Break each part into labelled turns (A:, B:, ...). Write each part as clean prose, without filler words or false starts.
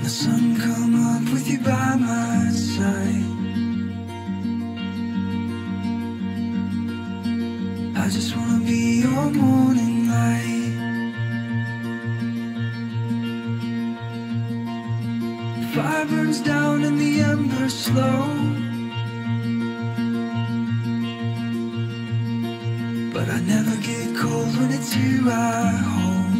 A: the sun come up with you by my side. I just wanna be your morning light. Fire burns down and the embers slow, but I never get cold when it's you I hold.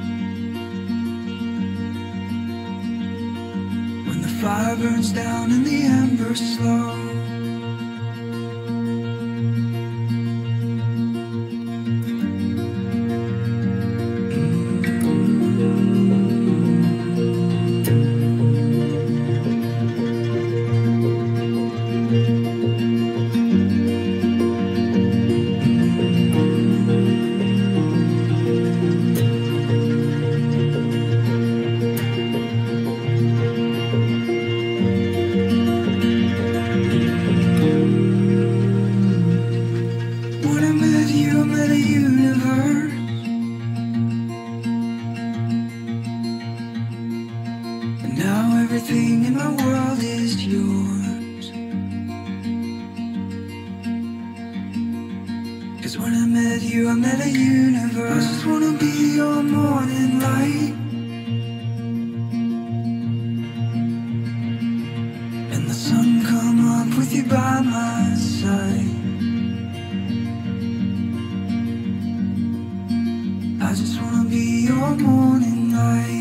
A: When the fire burns down and the embers slow, I met a universe, and now everything in my world is yours. 'Cause when I met you, I met a universe. I just wanna be your morning light, and the sun come up with you by my side. I just wanna be your morning light.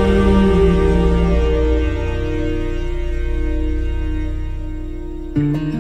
A: Mm-hmm.